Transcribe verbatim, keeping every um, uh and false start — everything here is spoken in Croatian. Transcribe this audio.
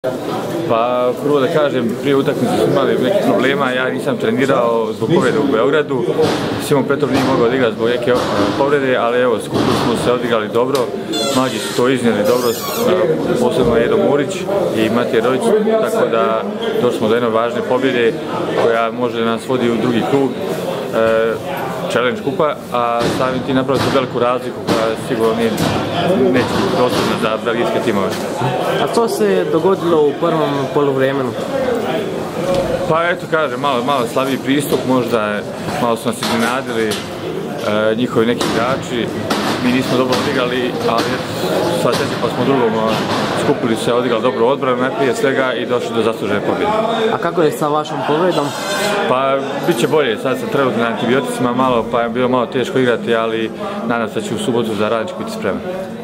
Pa prvo da kažem, prije utakmice smo imali nekih problema, ja nisam trenirao zbog povrede u Beogradu. Simon Petrov nije mogao odigrati zbog neke povrede, ali evo, skupili smo se odigrali dobro, mlađi su to iznijeli dobro, posebno Edo Murić i Matija Rojić, tako da došli smo do jedne važne pobjede koja može nas vodi u drugi krug. Challenge kupa, a samim ti napravili su veliku razliku koja sigurno nije, neće biti dostupna za belgijske timove. A što se dogodilo u prvom poluvremenu? Pa eto kažem, malo, malo slabiji pristup, možda malo su nas iznenadili e, njihovi neki igrači. Mi nismo dobro odigrali, ali sva sreća pa smo drugom skupili se, odigrali dobro odbranu najprije svega i došli do zaslužene pobjede. A kako je sa vašom povredom? Pa bit će bolje, sad sam trenutno na antibioticima malo, pa je bilo malo teško igrati, ali nadam se da će u subotu za Radnički biti spreman.